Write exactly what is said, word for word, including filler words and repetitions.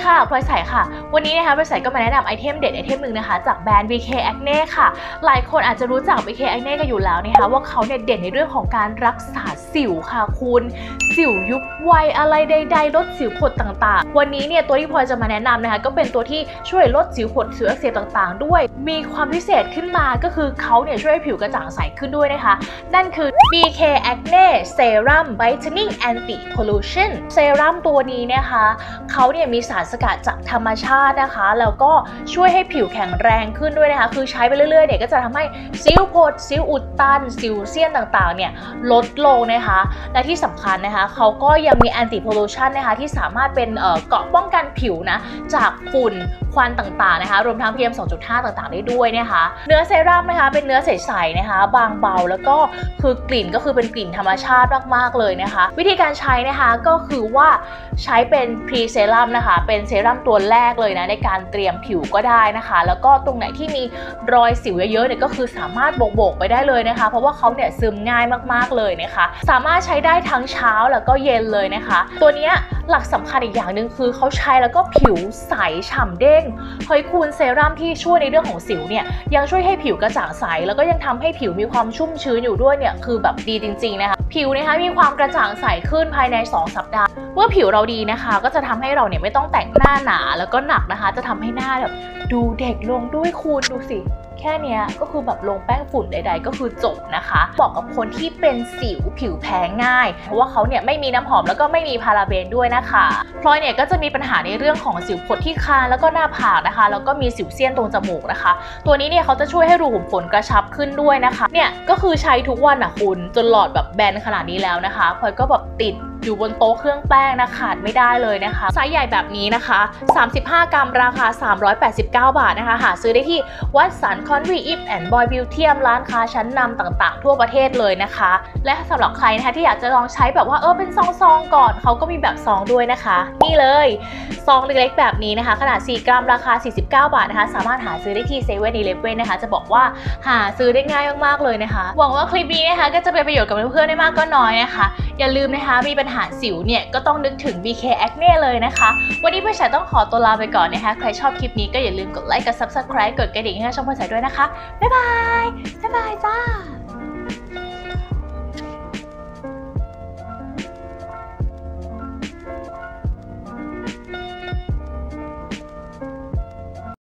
ค่ะพลอยใสค่ะวันนี้นะคะพลอยใสก็มาแนะนำไอเทมเด็ดไอเทมหนึ่งนะคะจากแบรนด์ วี เค Acne ค่ะหลายคนอาจจะรู้จัก วี เค Acne กันอยู่แล้วนะคะว่าเขาเนี่ยเด่นในเรื่องของการรักษาสิวค่ะคุณสิวยุบไวอะไรใดๆลดสิวผดต่างๆวันนี้เนี่ยตัวที่พลอยจะมาแนะนำนะคะก็เป็นตัวที่ช่วยลดสิวผดสิวอักเสบต่างๆด้วยมีความพิเศษขึ้นมาก็คือเขาเนี่ยช่วยให้ผิวกระจ่างใสขึ้นด้วยนะคะนั่นคือ วี เค Acne Serum Brightening Anti Pollution เซรั่มตัวนี้นะคะเขาเนี่ยมีสารสกัดจากธรรมชาตินะคะแล้วก็ช่วยให้ผิวแข็งแรงขึ้นด้วยนะคะคือใช้ไปเรื่อยๆเนี่ยก็จะทำให้สิวผดสิวอุดตันสิวเซียนต่างๆเนี่ยลดลงนะคะและที่สำคัญนะคะเขาก็ยังมี Anti Pollution นะคะที่สามารถเป็นเอ่อเกราะป้องกันผิวนะจากฝุ่นควันต่างๆนะคะรวมทั้ง พี เอ็ม สองจุดห้า ต่างๆได้ด้วยนะคะเนื้อเซรั่มนะคะเป็นเนื้อใสๆนะคะบางเบาแล้วก็คือกลิ่นก็คือเป็นกลิ่นธรรมชาติมากๆเลยนะคะวิธีการใช้นะคะก็คือว่าใช้เป็นพรีเซรั่มนะคะเป็นเซรั่มตัวแรกเลยนะในการเตรียมผิวก็ได้นะคะแล้วก็ตรงไหนที่มีรอยสิวเยอะๆเนี่ยก็คือสามารถโบกๆไปได้เลยนะคะเพราะว่าเขาเนี่ยซึมง่ายมากๆเลยนะคะสามารถใช้ได้ทั้งเช้าแล้วก็เย็นเลยนะคะตัวนี้หลักสำคัญอีกอย่างหนึ่งคือเขาใช้แล้วก็ผิวใสฉ่ำเด้งเฮ้ยคุณเซรั่มที่ช่วยในเรื่องของสิวเนี่ยยังช่วยให้ผิวกระจ่างใสแล้วก็ยังทำให้ผิวมีความชุ่มชื้นอยู่ด้วยเนี่ยคือแบบดีจริงๆนะคะผิวนะคะมีความกระจ่างใสขึ้นภายในสองสัปดาห์เมื่อผิวเราดีนะคะก็จะทำให้เราเนี่ยไม่ต้องแต่งหน้าหนาแล้วก็หนักนะคะจะทำให้หน้าแบบดูเด็กลงด้วยคุณดูสิแค่นี้ก็คือแบบลงแป้งฝุ่นใดๆก็คือจบนะคะบอกกับคนที่เป็นสิวผิวแพ้ง่ายเพราะว่าเขาเนี่ยไม่มีน้ำหอมแล้วก็ไม่มีพาราเบนด้วยนะคะพลอยเนี่ยก็จะมีปัญหาในเรื่องของสิวผดที่คางแล้วก็หน้าผากนะคะแล้วก็มีสิวเซียนตรงจมูกนะคะตัวนี้เนี่ยเขาจะช่วยให้รูขุมขนกระชับขึ้นด้วยนะคะเนี่ยก็คือใช้ทุกวันอ่ะคุณจนหลอดแบบแบนขนาดนี้แล้วนะคะพลอยก็แบบติดอยู่บนโต๊ะเครื่องแป้งนะขาดไม่ได้เลยนะคะไซส์ใหญ่แบบนี้นะคะสามสิบห้ากรัมราคาสามร้อยแปดสิบเก้าบาทนะคะหาซื้อได้ที่วัตสันคอนทรีอิฟแอนด์บอยบิวเทียมร้านค้าชั้นนำต่างๆทั่วประเทศเลยนะคะและสำหรับใครนะคะที่อยากจะลองใช้แบบว่าเออเป็นซองๆก่อนเขาก็มีแบบซองด้วยนะคะนี่เลยซองเล็กๆแบบนี้นะคะขนาดสี่กรัมราคาสี่สิบเก้าบาทนะคะสามารถหาซื้อได้ที่เซเว่นอีเลฟเว่นนะคะจะบอกว่าหาซื้อได้ง่ายมากๆเลยนะคะหวังว่าคลิปนี้นะคะก็จะเป็นประโยชน์กับเพื่อนๆได้มากก็น้อยนะคะอย่าลืมนะคะมีปัญหาสิวเนี่ยก็ต้องนึกถึง วี เค Acne เลยนะคะวันนี้พลอยใสต้องขอตัวลาไปก่อนนะคะใครชอบคลิปนี้ก็อย่าลืมกดไลค์กด ซับสไครบ์ กดกระดิ่งให้ช่องพลอยใสด้วยนะคะบ๊ายบายบ๊ายบายจ้า